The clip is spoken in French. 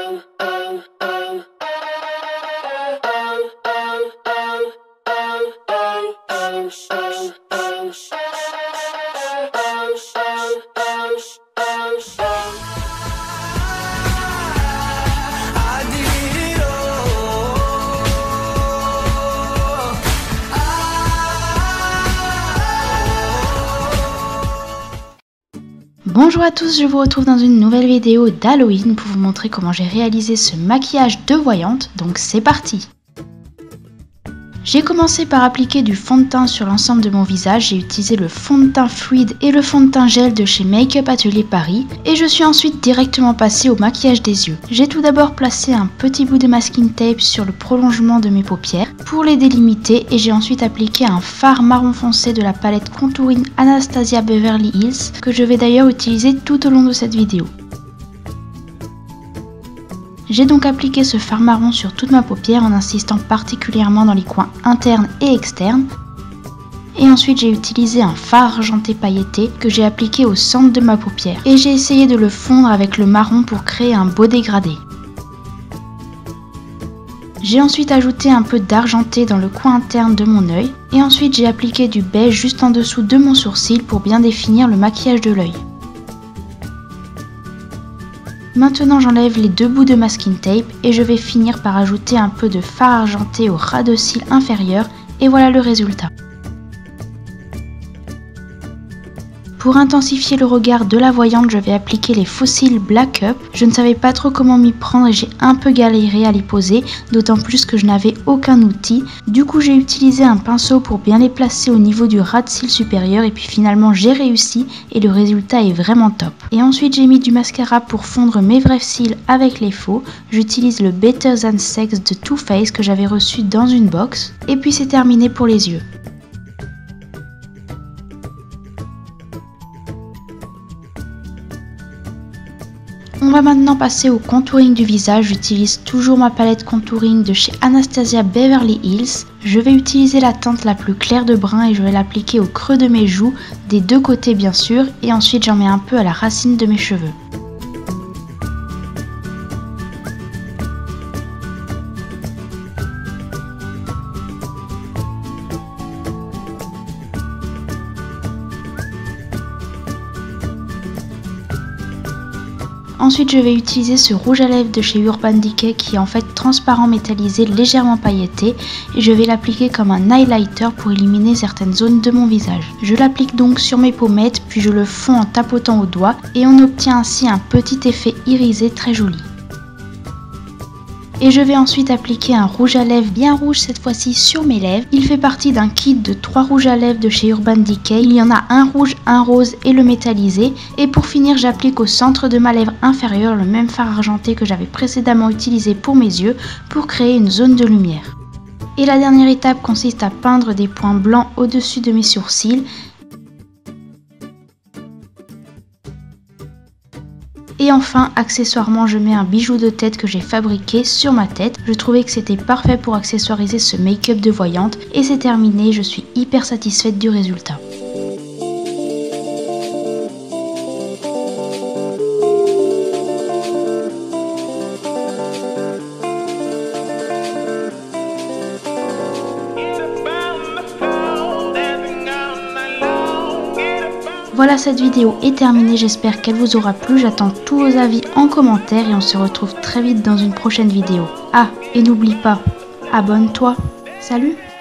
Bonjour à tous, je vous retrouve dans une nouvelle vidéo d'Halloween pour vous montrer comment j'ai réalisé ce maquillage de voyante, donc c'est parti! J'ai commencé par appliquer du fond de teint sur l'ensemble de mon visage, j'ai utilisé le fond de teint fluide et le fond de teint gel de chez Make Up Atelier Paris et je suis ensuite directement passée au maquillage des yeux. J'ai tout d'abord placé un petit bout de masking tape sur le prolongement de mes paupières pour les délimiter et j'ai ensuite appliqué un fard marron foncé de la palette Contouring Anastasia Beverly Hills que je vais d'ailleurs utiliser tout au long de cette vidéo. J'ai donc appliqué ce fard marron sur toute ma paupière en insistant particulièrement dans les coins internes et externes. Et ensuite j'ai utilisé un fard argenté pailleté que j'ai appliqué au centre de ma paupière. Et j'ai essayé de le fondre avec le marron pour créer un beau dégradé. J'ai ensuite ajouté un peu d'argenté dans le coin interne de mon œil. Et ensuite j'ai appliqué du beige juste en dessous de mon sourcil pour bien définir le maquillage de l'œil. Maintenant j'enlève les deux bouts de masking tape et je vais finir par ajouter un peu de fard argenté au ras de cils inférieur et voilà le résultat. Pour intensifier le regard de la voyante, je vais appliquer les faux cils Black Up. Je ne savais pas trop comment m'y prendre et j'ai un peu galéré à les poser, d'autant plus que je n'avais aucun outil. Du coup j'ai utilisé un pinceau pour bien les placer au niveau du ras de cils supérieur et puis finalement j'ai réussi et le résultat est vraiment top. Et ensuite j'ai mis du mascara pour fondre mes vrais cils avec les faux. J'utilise le Better Than Sex de Too Faced que j'avais reçu dans une box. Et puis c'est terminé pour les yeux. On va maintenant passer au contouring du visage. J'utilise toujours ma palette contouring de chez Anastasia Beverly Hills. Je vais utiliser la teinte la plus claire de brun et je vais l'appliquer au creux de mes joues, des deux côtés bien sûr, et ensuite j'en mets un peu à la racine de mes cheveux. Ensuite je vais utiliser ce rouge à lèvres de chez Urban Decay qui est en fait transparent métallisé légèrement pailleté et je vais l'appliquer comme un highlighter pour éliminer certaines zones de mon visage. Je l'applique donc sur mes pommettes puis je le fonds en tapotant au doigt et on obtient ainsi un petit effet irisé très joli. Et je vais ensuite appliquer un rouge à lèvres bien rouge cette fois-ci sur mes lèvres. Il fait partie d'un kit de 3 rouges à lèvres de chez Urban Decay. Il y en a un rouge, un rose et le métallisé. Et pour finir, j'applique au centre de ma lèvre inférieure le même fard argenté que j'avais précédemment utilisé pour mes yeux pour créer une zone de lumière. Et la dernière étape consiste à peindre des points blancs au-dessus de mes sourcils. Et enfin, accessoirement, je mets un bijou de tête que j'ai fabriqué sur ma tête. Je trouvais que c'était parfait pour accessoiriser ce make-up de voyante. Et c'est terminé, je suis hyper satisfaite du résultat. Voilà, cette vidéo est terminée, j'espère qu'elle vous aura plu, j'attends tous vos avis en commentaire et on se retrouve très vite dans une prochaine vidéo. Ah, et n'oublie pas, abonne-toi, salut!